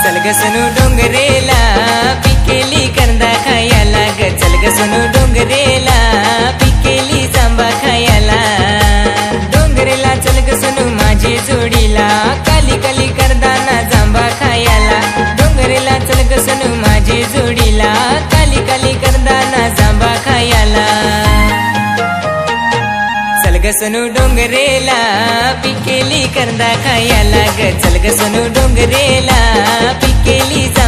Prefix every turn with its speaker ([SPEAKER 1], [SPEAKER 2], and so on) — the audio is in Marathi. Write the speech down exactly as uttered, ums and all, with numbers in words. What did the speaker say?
[SPEAKER 1] चल ग सोनू डोंगरेला पिकेली कंदा खायला ग चल ग सोनू डोंगरेला पिकेली जांबा खायला डोंगरेला चल ग सोनू माझी जोडीला काली काली करदाना जांबा खायला डोंगरेला चल ग सोनू माझी जोडीला काली काली करदाना जांबा खायला चल ग सोनू डोंगरेला पिकेली कंदा खायला ग चल ग सोनू डोंगरेला पिकेली